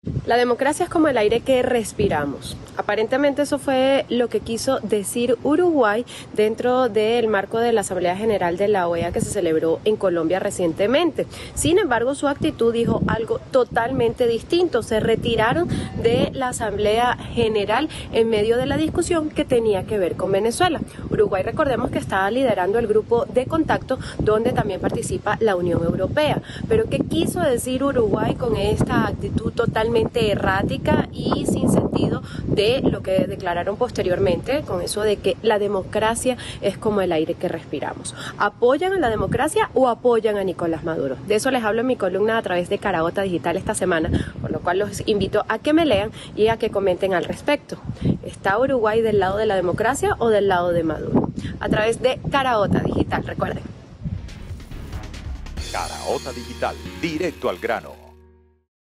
La democracia es como el aire que respiramos. Aparentemente eso fue lo que quiso decir Uruguay dentro del marco de la Asamblea General de la OEA que se celebró en Colombia recientemente. Sin embargo, su actitud dijo algo totalmente distinto. Se retiraron de la Asamblea General en medio de la discusión que tenía que ver con Venezuela. Uruguay, recordemos que estaba liderando el grupo de contacto donde también participa la Unión Europea. Pero ¿qué quiso decir Uruguay con esta actitud totalmente errática y sin sentido de lo que declararon posteriormente con eso de que la democracia es como el aire que respiramos? ¿Apoyan a la democracia o apoyan a Nicolás Maduro? De eso les hablo en mi columna a través de Caraota Digital esta semana, por lo cual los invito a que me lean y a que comenten al respecto. ¿Está Uruguay del lado de la democracia o del lado de Maduro? A través de Caraota Digital, recuerden. Caraota Digital, directo al grano.